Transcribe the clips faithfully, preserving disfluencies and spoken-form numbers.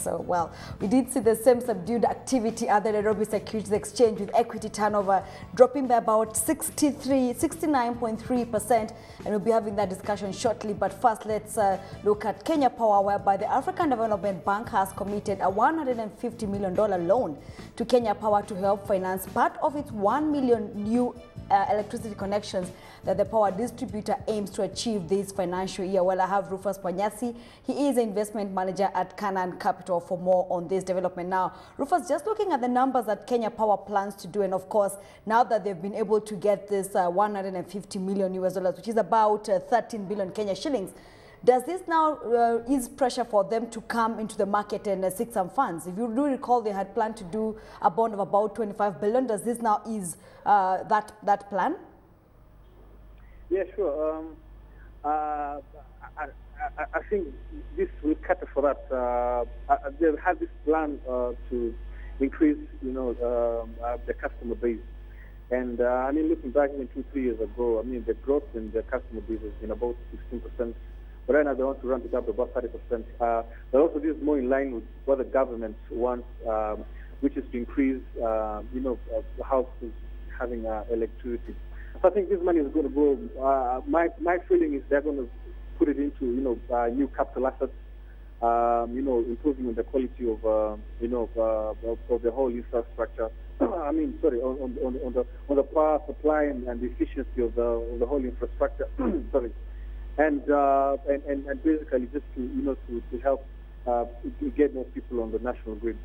So, well, we did see the same subdued activity at the Nairobi Securities Exchange, with equity turnover dropping by about sixty-three, sixty-nine point three percent. And we'll be having that discussion shortly. But first, let's uh, look at Kenya Power, whereby the African Development Bank has committed a one hundred fifty million dollar loan to Kenya Power to help finance part of its one million new Uh, electricity connections that the power distributor aims to achieve this financial year. Well, I have Rufus Mwanyasi. He is an investment manager at Canaan Capital for more on this development. Now, Rufus, just looking at the numbers that Kenya Power plans to do, and of course, now that they've been able to get this uh, one hundred fifty million U S dollars, which is about uh, thirteen billion Kenya shillings, does this now uh, ease pressure for them to come into the market and uh, seek some funds? If you do recall, they had planned to do a bond of about twenty-five billion. Does this now ease uh, that that plan? Yeah, sure. Um, uh, I, I, I think this will cater for that. Uh, they have this plan uh, to increase, you know, um, uh, the customer base. And uh, I mean, looking back even two, three years ago, I mean, the growth in the customer base has been about sixteen percent. But right now they want to ramp it up to about thirty percent. Uh, but also this is more in line with what the government wants, um, which is to increase, uh, you know, uh, houses having uh, electricity. So I think this money is going to go. Uh, my my feeling is they're going to put it into, you know, uh, new capital assets, um, you know, improving the quality of, uh, you know, uh, of, of the whole infrastructure. I mean, sorry, on, on, on the on the power supply and, and the efficiency of the of the whole infrastructure. sorry. And, uh, and, and and basically just to, you know, to, to help uh, to get more people on the national grid.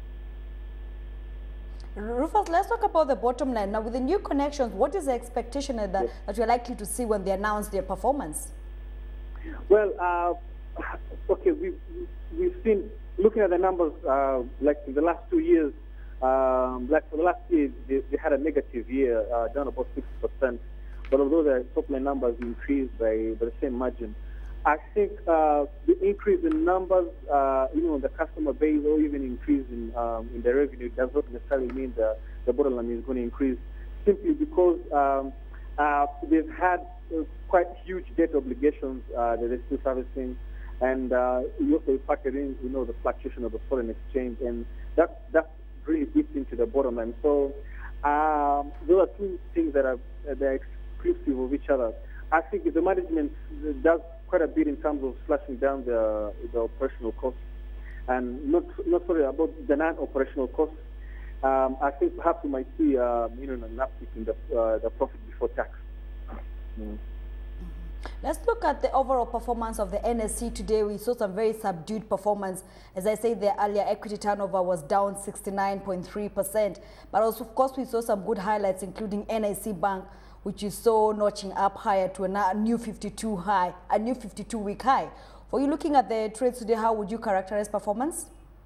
Rufus, let's talk about the bottom line. Now, with the new connections, what is the expectation that, yes. that you're likely to see when they announce their performance? Well, uh, okay, we've, we've seen, looking at the numbers, uh, like in the last two years, um, like for the last year, they, they had a negative year, uh, down about six percent. But although the top line numbers increased by, by the same margin, I think uh, the increase in numbers, uh, you know, the customer base, or even increase in um, in the revenue, does not necessarily mean the the bottom line is going to increase. Simply because um, uh, they've had uh, quite huge debt obligations uh, that they're still servicing, and uh, you also factor in, you know, the fluctuation of the foreign exchange, and that that really eats into the bottom line. So um, those are two things that are they're exclusive of each other. I think the management does quite a bit in terms of slashing down the, the operational costs, and not not sorry about the non-operational costs. Um, I think perhaps we might see uh, you know, an uptick in the uh, the profit before tax. Mm. Let's look at the overall performance of the N S C today. We saw some very subdued performance. As I said there earlier, equity turnover was down sixty-nine point three percent. But also, of course, we saw some good highlights, including N I C Bank, which you saw notching up higher to a new fifty-two high, a new fifty-two week high. For you looking at the trades today, how would you characterize performance?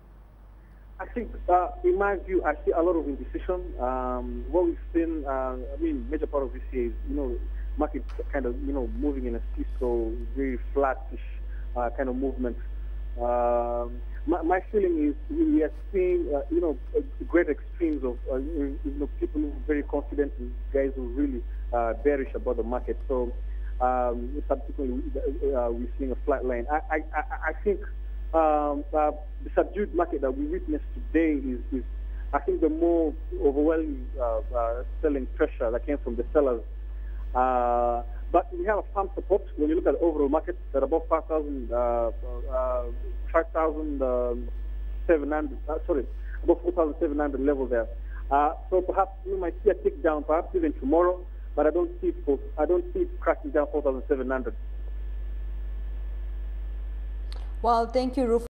I think, uh, in my view, I see a lot of indecision. Um, what we've seen, uh, I mean, major part of this year is, you know, market kind of, you know, moving in a seesaw, very flattish uh, kind of movement. Um, my, my feeling is we are seeing, uh, you know, great extremes of, uh, you know, people who are very confident and guys who are really uh, bearish about the market. So um, subsequently, uh, we're seeing a flat line. I, I, I think um, uh, the subdued market that we witnessed today is, is I think, the more overwhelming uh, uh, selling pressure that came from the sellers. Uh, but we have a firm support when you look at the overall market at about five thousand, uh, uh, five thousand seven hundred, uh, sorry, about four thousand seven hundred level there. Uh, so perhaps we might see a tick down, perhaps even tomorrow, but I don't see it, for, I don't see it cracking down four thousand seven hundred. Well, thank you, Rufus.